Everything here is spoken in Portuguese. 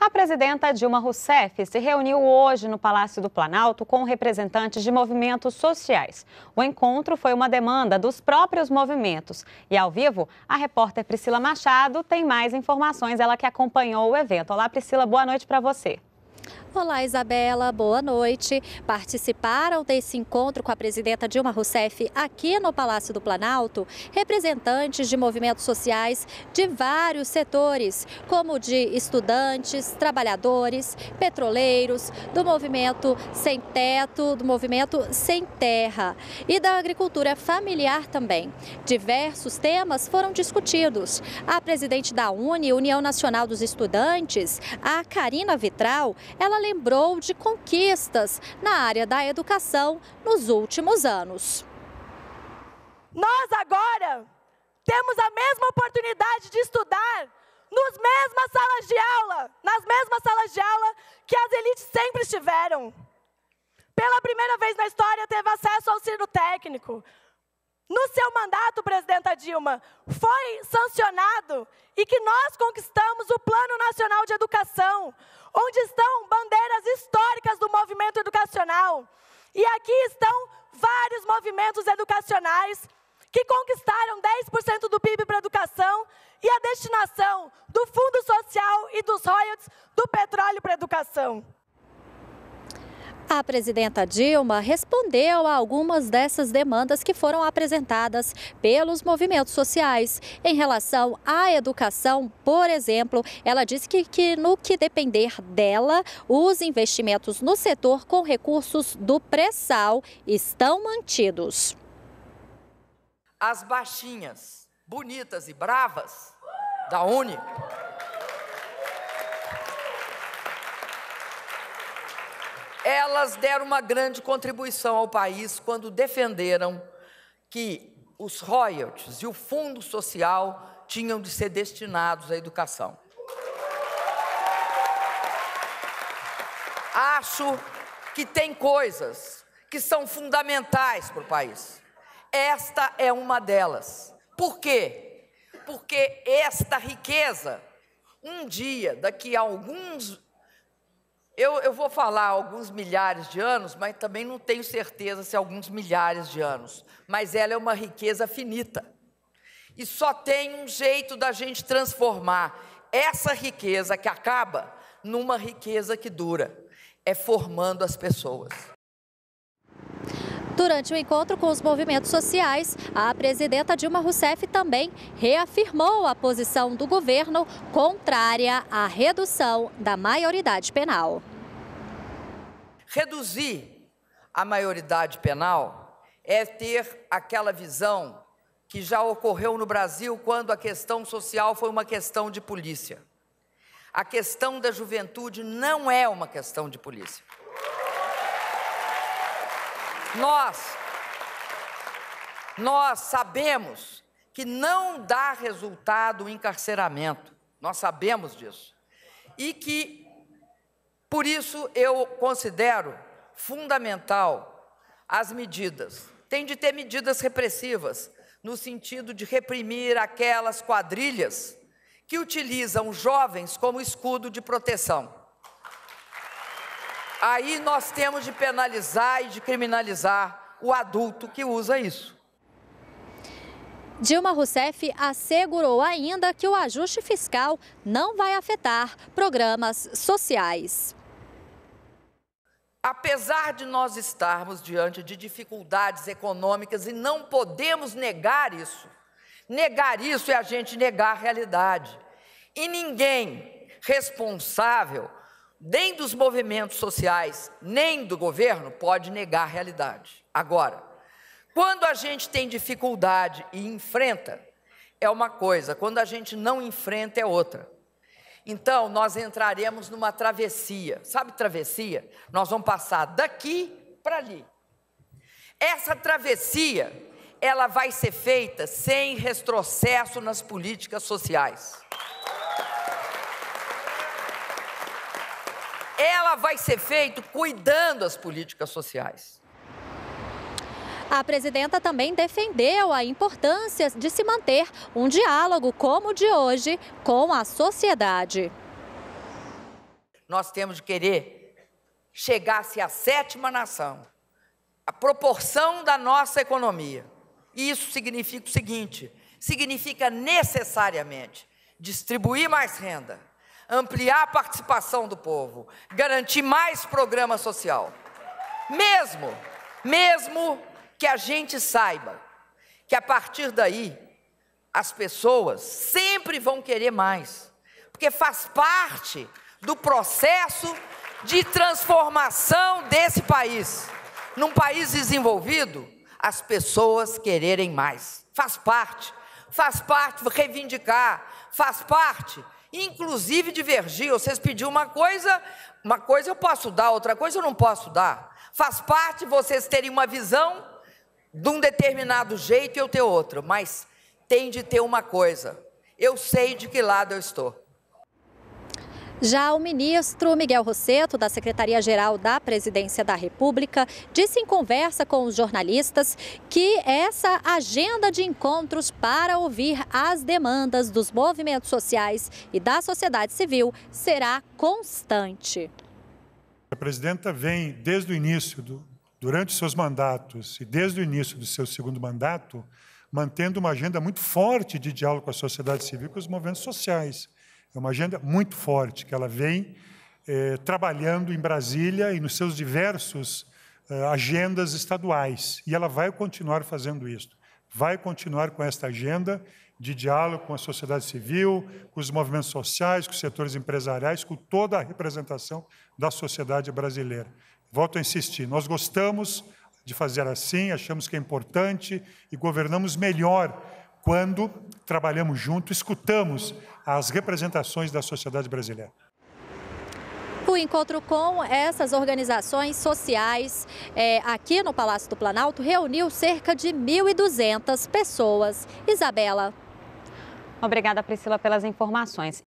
A presidenta Dilma Rousseff se reuniu hoje no Palácio do Planalto com representantes de movimentos sociais. O encontro foi uma demanda dos próprios movimentos. E ao vivo, a repórter Priscila Machado tem mais informações, ela que acompanhou o evento. Olá, Priscila, boa noite para você. Olá, Isabela, boa noite. Participaram desse encontro com a presidenta Dilma Rousseff aqui no Palácio do Planalto representantes de movimentos sociais de vários setores, como de estudantes, trabalhadores, petroleiros, do movimento sem teto, do movimento sem terra e da agricultura familiar também. Diversos temas foram discutidos. A presidente da União Nacional dos Estudantes, a Karina Vitral, ela lembrou de conquistas na área da educação nos últimos anos. Nós agora temos a mesma oportunidade de estudar nas mesmas salas de aula que as elites sempre estiveram. Pela primeira vez na história teve acesso ao ensino técnico. No seu mandato, presidenta Dilma, foi sancionado e que nós conquistamos o Plano Nacional de Educação, onde estão bandeiras históricas do movimento educacional. E aqui estão vários movimentos educacionais que conquistaram 10% do PIB para a educação e a destinação do Fundo Social e dos royalties do petróleo para a educação. A presidenta Dilma respondeu a algumas dessas demandas que foram apresentadas pelos movimentos sociais. Em relação à educação, por exemplo, ela disse que no que depender dela, os investimentos no setor com recursos do pré-sal estão mantidos. As baixinhas, bonitas e bravas da Uni elas deram uma grande contribuição ao país quando defenderam que os royalties e o fundo social tinham de ser destinados à educação. Acho que tem coisas que são fundamentais para o país. Esta é uma delas. Por quê? Porque esta riqueza, um dia, daqui a alguns Eu vou falar alguns milhares de anos, mas também não tenho certeza se alguns milhares de anos. Mas ela é uma riqueza finita. E só tem um jeito da gente transformar essa riqueza que acaba numa riqueza que dura. É formando as pessoas. Durante o encontro com os movimentos sociais, a presidenta Dilma Rousseff também reafirmou a posição do governo contrária à redução da maioridade penal. Reduzir a maioridade penal é ter aquela visão que já ocorreu no Brasil quando a questão social foi uma questão de polícia. A questão da juventude não é uma questão de polícia. Nós sabemos que não dá resultado o encarceramento, nós sabemos disso. E que, por isso, eu considero fundamental as medidas. Tem de ter medidas repressivas, no sentido de reprimir aquelas quadrilhas que utilizam jovens como escudo de proteção. Aí nós temos de penalizar e de criminalizar o adulto que usa isso. Dilma Rousseff assegurou ainda que o ajuste fiscal não vai afetar programas sociais. Apesar de nós estarmos diante de dificuldades econômicas e não podemos negar isso é a gente negar a realidade. E ninguém responsável, nem dos movimentos sociais, nem do governo, pode negar a realidade. Agora, quando a gente tem dificuldade e enfrenta, é uma coisa, quando a gente não enfrenta, é outra. Então, nós entraremos numa travessia. Sabe travessia? Nós vamos passar daqui para ali. Essa travessia, ela vai ser feita sem retrocesso nas políticas sociais. Ela vai ser feita cuidando das políticas sociais. A presidenta também defendeu a importância de se manter um diálogo como o de hoje com a sociedade. nós temos de querer chegar-se à 7ª nação, a proporção da nossa economia. Isso significa o seguinte, significa necessariamente distribuir mais renda, ampliar a participação do povo, garantir mais programa social. Mesmo que a gente saiba que a partir daí as pessoas sempre vão querer mais, porque faz parte do processo de transformação desse país. Num país desenvolvido, as pessoas quererem mais. Faz parte reivindicar, faz parte, inclusive divergir. Vocês pediram uma coisa eu posso dar, outra coisa eu não posso dar. Faz parte vocês terem uma visão de um determinado jeito e eu ter outra, mas tem de ter uma coisa, eu sei de que lado eu estou. Já o ministro Miguel Rossetto, da Secretaria-Geral da Presidência da República, disse em conversa com os jornalistas que essa agenda de encontros para ouvir as demandas dos movimentos sociais e da sociedade civil será constante. A presidenta vem desde o início, durante seus mandatos e desde o início do seu segundo mandato, mantendo uma agenda muito forte de diálogo com a sociedade civil e com os movimentos sociais. É uma agenda muito forte, que ela vem trabalhando em Brasília e nos seus diversos agendas estaduais. E ela vai continuar fazendo isso. Vai continuar com esta agenda de diálogo com a sociedade civil, com os movimentos sociais, com os setores empresariais, com toda a representação da sociedade brasileira. Volto a insistir, nós gostamos de fazer assim, achamos que é importante e governamos melhor quando trabalhamos junto, escutamos as representações da sociedade brasileira. O encontro com essas organizações sociais aqui no Palácio do Planalto reuniu cerca de 1.200 pessoas. Isabela. Obrigada, Priscila, pelas informações.